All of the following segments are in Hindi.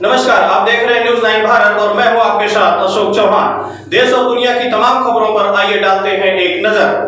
नमस्कार, आप देख रहे हैं न्यूज़ 9 भारत और मैं हूं आपके साथ अशोक चौहान। देश और दुनिया की तमाम खबरों पर आइए डालते हैं एक नजर।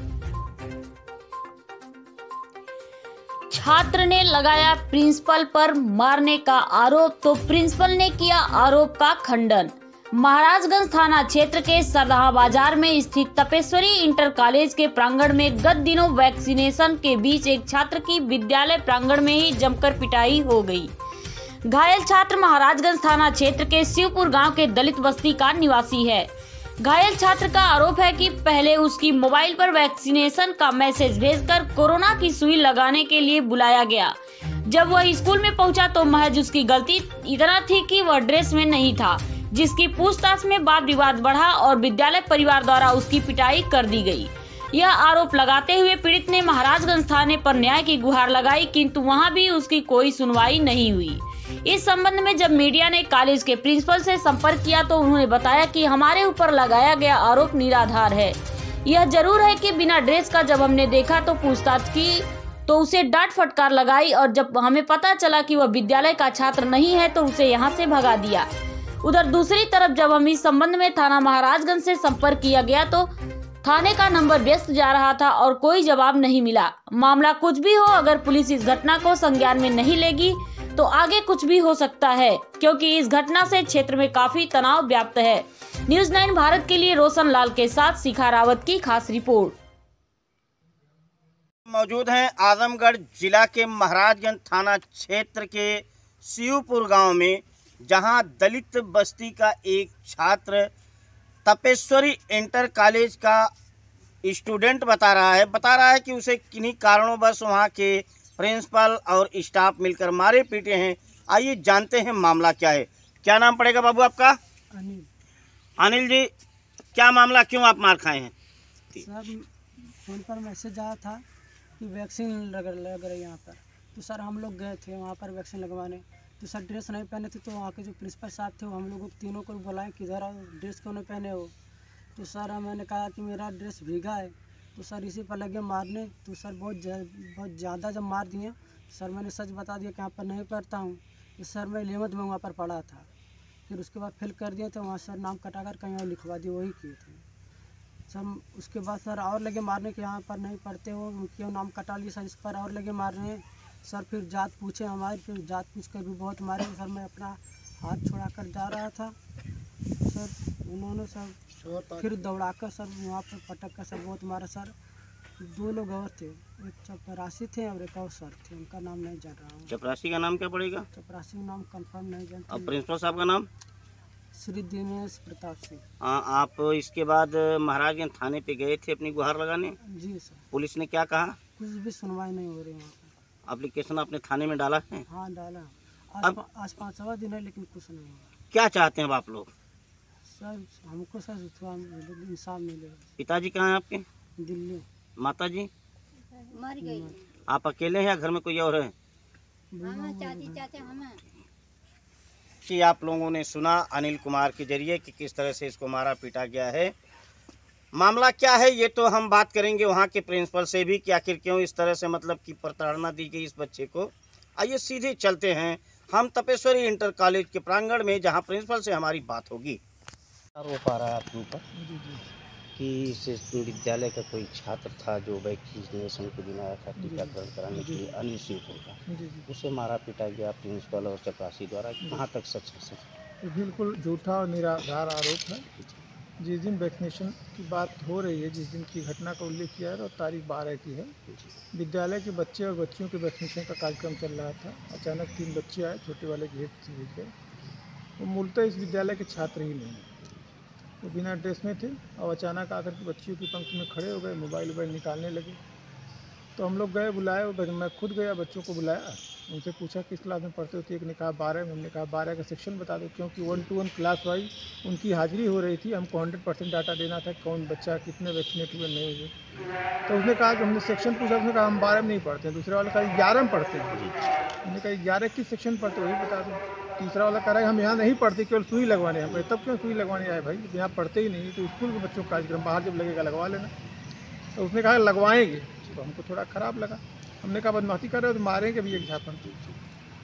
छात्र ने लगाया प्रिंसिपल पर मारने का आरोप तो प्रिंसिपल ने किया आरोप का खंडन। महाराजगंज थाना क्षेत्र के सरदाहा बाजार में स्थित तपेश्वरी इंटर कॉलेज के प्रांगण में गत दिनों वैक्सीनेशन के बीच एक छात्र की विद्यालय प्रांगण में ही जमकर पिटाई हो गई। घायल छात्र महाराजगंज थाना क्षेत्र के शिवपुर गांव के दलित बस्ती का निवासी है। घायल छात्र का आरोप है कि पहले उसकी मोबाइल पर वैक्सीनेशन का मैसेज भेजकर कोरोना की सुई लगाने के लिए बुलाया गया। जब वह स्कूल में पहुंचा तो महज उसकी गलती इतना थी कि वह ड्रेस में नहीं था, जिसकी पूछताछ में वाद विवाद बढ़ा और विद्यालय परिवार द्वारा उसकी पिटाई कर दी गई। यह आरोप लगाते हुए पीड़ित ने महाराजगंज थाने पर न्याय की गुहार लगाई, किंतु वहां भी उसकी कोई सुनवाई नहीं हुई। इस संबंध में जब मीडिया ने कॉलेज के प्रिंसिपल से संपर्क किया तो उन्होंने बताया कि हमारे ऊपर लगाया गया आरोप निराधार है। यह जरूर है कि बिना ड्रेस का जब हमने देखा तो पूछताछ की तो उसे डांट फटकार लगाई और जब हमें पता चला कि वह विद्यालय का छात्र नहीं है तो उसे यहाँ से भगा दिया। उधर दूसरी तरफ जब हम इस संबंध में थाना महाराजगंज से संपर्क किया गया तो थाने का नंबर व्यस्त जा रहा था और कोई जवाब नहीं मिला। मामला कुछ भी हो, अगर पुलिस इस घटना को संज्ञान में नहीं लेगी तो आगे कुछ भी हो सकता है, क्योंकि इस घटना से क्षेत्र में काफी तनाव व्याप्त है। न्यूज़ 9 भारत के लिए रोशन लाल के साथ शिखा रावत की खास रिपोर्ट। मौजूद हैं आजमगढ़ जिला के महाराजगंज थाना क्षेत्र के शिवपुर गांव में, जहां दलित बस्ती का एक छात्र तपेश्वरी इंटर कॉलेज का स्टूडेंट बता रहा है कि उसे किन्हीं कारणों वहाँ के प्रिंसिपल और स्टाफ मिलकर मारे पीटे हैं। आइए जानते हैं मामला क्या है। क्या नाम पड़ेगा बाबू आपका? अनिल। अनिल जी, क्या मामला, क्यों आप मार खाए हैं? सर, फोन पर मैसेज आया था कि वैक्सीन लग रही है यहाँ पर, तो सर हम लोग गए थे वहाँ पर वैक्सीन लगवाने। तो सर ड्रेस नहीं पहने थे, तो वहाँ के जो प्रिंसिपल साहब थे वो हम लोगों तीनों को बुलाए कि इधर आओ, ड्रेस क्यों नहीं पहने हो। तो सर मैंने कहा कि मेरा ड्रेस भीगा है, तो सर इसी पर लगे मारने। तो सर बहुत ज़्यादा जब मार दिए, सर मैंने सच बता दिया कि यहाँ पर नहीं पढ़ता हूँ। तो सर मैं 11th में वहाँ पर पढ़ा था, फिर उसके बाद फेल कर दिए थे वहाँ। सर नाम कटाकर कहीं और लिखवा दिए, वही किए थे सर। उसके बाद सर और लगे मारने के यहाँ पर नहीं पढ़ते हो, क्यों नाम कटा लिए सर, इस पर और लगे मारने। सर फिर जात पूछे हमारी, फिर जात पूछ कर भी बहुत मारे। सर मैं अपना हाथ छुड़ा कर जा रहा था, सर उन्होंने सर फिर दौड़ाकर सर वहाँ पर पटक कर सर बहुत मारा। सर 2 लोग और थे, एक चपरासी थे और एक और सर थे, उनका नाम नहीं जान रहा हूँ। चपरासी का नाम क्या पड़ेगा? चपरासी का नाम कंफर्म नहीं जानता। और प्रिंसिपल साहब का नाम? श्री दिनेश प्रताप सिंह। आप इसके बाद महाराजगंज थाने पे गए थे अपनी गुहार लगाने? जी सर। पुलिस ने क्या कहा? कुछ भी सुनवाई नहीं हो रही वहाँ पर। एप्लीकेशन आपने थाने में डाला है? हाँ डाला। आज 5वां दिन है लेकिन कुछ नहीं हुआ। क्या चाहते हैं अब आप लोग? सर हमको सर थोड़ा इंसाफ मिले। पिताजी कहाँ हैं आपके? दिल्ली। माता जी मर गई। आप अकेले हैं या घर में कोई और है? कि आप लोगों ने सुना अनिल कुमार के जरिए कि किस तरह से इसको मारा पीटा गया है। मामला क्या है ये तो हम बात करेंगे वहाँ के प्रिंसिपल से भी कि आखिर क्यों इस तरह से मतलब कि प्रताड़ना दी गई इस बच्चे को। आइए सीधे चलते हैं हम तपेश्वरी इंटर कॉलेज के प्रांगण में, जहाँ प्रिंसिपल से हमारी बात होगी। आरोप आ रहा है आपके ऊपर कि इस विद्यालय का कोई छात्र था जो वैक्सीनेशन के दिन आया था टीकाकरण कराने के लिए, अनिल शिवपुर का, उसे मारा पीटा गया प्रिंसिपल और चपरासी द्वारा। कहाँ तक सच है? सच बिल्कुल झूठा और निराधार आरोप है। जिस दिन वैक्सीनेशन की बात हो रही है, जिस दिन की घटना का उल्लेख किया है और तारीख 12 की है, विद्यालय के बच्चे और बच्चियों के वैक्सीनेशन का कार्यक्रम चल रहा था। अचानक 3 बच्चे आए, छोटे वाले गेट से घुस गए। वो मूलतः इस विद्यालय के छात्र ही नहीं, वो बिना ड्रेस में थे और अचानक आकर के बच्चियों की पंक्ति में खड़े हो गए, मोबाइल निकालने लगे। तो हम लोग गए, बुलाए, मैं खुद गया, बच्चों को बुलाया, उनसे पूछा किस क्लास में पढ़ते हो? तो एक ने कहा 12 में। हमने कहा 12 का सेक्शन बता दो, क्योंकि 1 to 1 क्लास वाइज उनकी हाजिरी हो रही थी। हमको 100% डाटा देना था, कौन बच्चा कितने वैक्सीनेट हुए नहीं हुए। तो उसने कहा कि हमने सेक्शन पूछा, उसने कहा हम 12 में नहीं पढ़ते हैं। दूसरे वाला कहा 11 में पढ़ते हैं। हमने कहा 11 किस सेक्शन पढ़ते वही बता दो। तीसरा वाला कह रहा है हम यहाँ नहीं पढ़ते, केवल सुई लगवाने हैं। तब क्यों सुई लगवाने आए भाई, यहाँ पढ़ते ही नहीं, तो स्कूल के बच्चों का कार्यक्रम बाहर जब लगेगा लगवा लेना। तो उसने कहा लगवाएंगे, तो हमको थोड़ा ख़राब लगा। हमने कहा बदमाशी कर रहे हो तो मारेंगे भी एक झापन।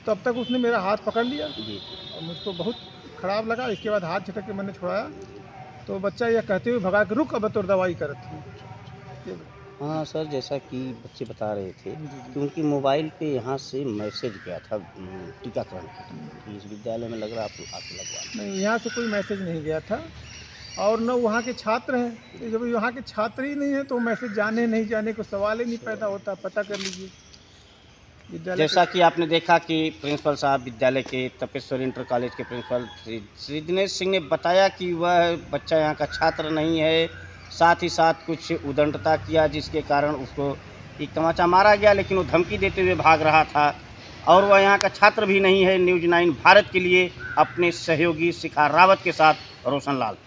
तब तक उसने मेरा हाथ पकड़ लिया जी। और मुझको बहुत खराब लगा। इसके बाद हाथ झटक के मैंने छुड़ाया तो बच्चा यह कहते हुए भगा के रुक, अब तो दवाई करत। हाँ सर, जैसा कि बच्चे बता रहे थे जी, जी। कि उनकी मोबाइल पे यहाँ से मैसेज गया था टीकाकरण कि इस विद्यालय में लग रहा आपको लगवा। नहीं, यहाँ से कोई मैसेज नहीं गया था और न वहाँ के छात्र हैं। जब यहाँ के छात्र ही नहीं है तो मैसेज जाने नहीं जाने को सवाल ही नहीं पैदा होता। पता कर लीजिए विद्यालय। जैसा कि आपने देखा कि प्रिंसिपल साहब विद्यालय के तपेश्वरी इंटर कॉलेज के प्रिंसिपल श्री दिनेश सिंह ने बताया कि वह बच्चा यहाँ का छात्र नहीं है, साथ ही साथ कुछ उदंडता किया जिसके कारण उसको एक तमाचा मारा गया, लेकिन वो धमकी देते हुए भाग रहा था और वह यहाँ का छात्र भी नहीं है। न्यूज़ 9 भारत के लिए अपने सहयोगी शिखा रावत के साथ रोशन लाल।